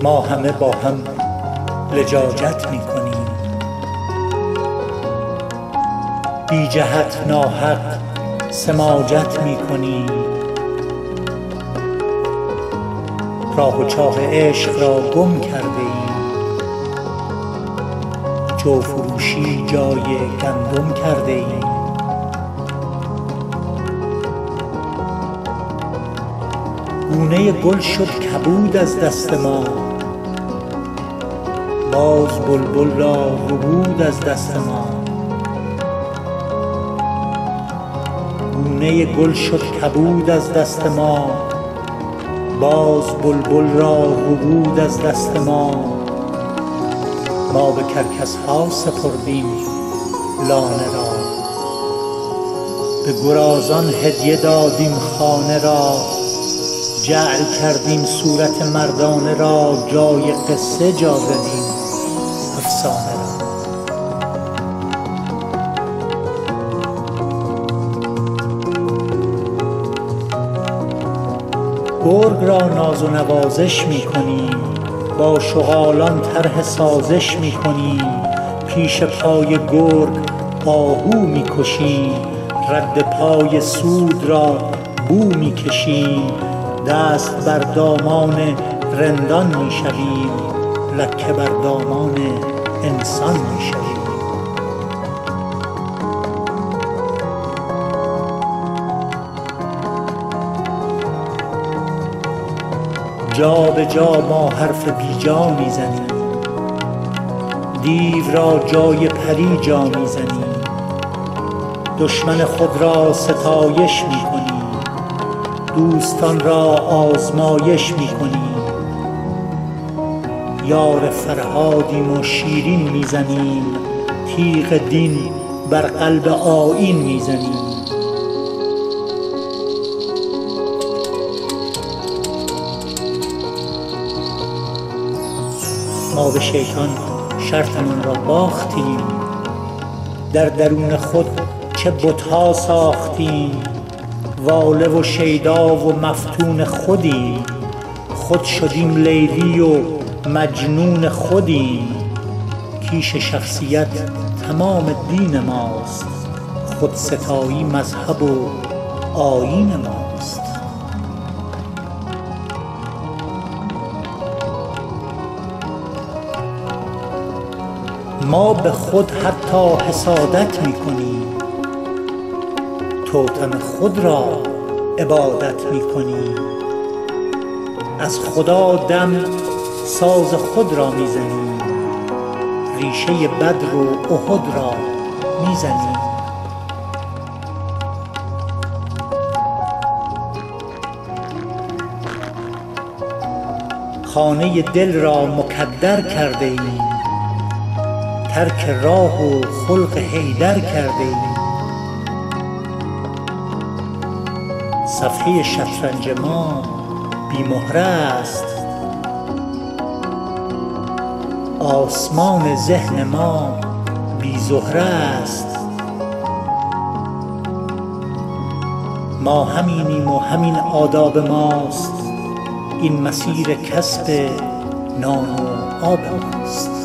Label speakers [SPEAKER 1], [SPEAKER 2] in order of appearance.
[SPEAKER 1] ما همه با هم لجاجت می کنیم، بی جهت ناحق سماجت می کنیم. راه و چاه عشق را گم کرده ایم، جو فروشی جای گندم کرده ایم. گونه گل شد کبود از دست ما، باز بلبل را ربود از دست ما. گونه گل شد کبود از دست ما، باز بلبل را ربود از دست ما. ما به کرکس‌ها سپردیم لانه را، به گرازان هدیه دادیم خانه را. جعل کردیم صورت مردانه را، جای قصه جا زدیم افسانه را. گرگ را ناز و نوازش می کنیم، با شغالان طرح سازش می کنیم. پیش پای گرگ آهو می کشیم، رد پای سود را بو می کشیم. دست بر دامان رندان می شویم، لکه بر دامان انسان می شویم. جا به جا ما حرف بی جا می زنیم، دیو را جای پری جا می زنیم. دشمن خود را ستایش می کنیم، دوستان را آزمایش می کنیم. یار فرهادیم و شیرین می زنیم، تیغ دین بر قلب آیین می زنیم. ما به شیطان شرطمان را باختیم، در درون خود چه بت‌ها ساختیم. واله و شیدا و مفتون خودیم، خود شدیم لیلی و مجنون خودیم. کیش شخصیت تمام دین ماست، خودستایی مذهب و آیین ماست. ما به خود حتی حسادت می کنیم، توتم خود را عبادت می کنیم. از خدا دم ساز خود را می زنیم، ریشه بدر و احد را می زنیم. خانه دل را مکدر کرده ایم، ترک راه و خلق حیدر کرده ایم. صفحه شطرنج ما بی مهره است، آسمان ذهن ما بی زهره است. ما همینیم و همین آداب ماست، این مسیر کسب نان و آب ماست.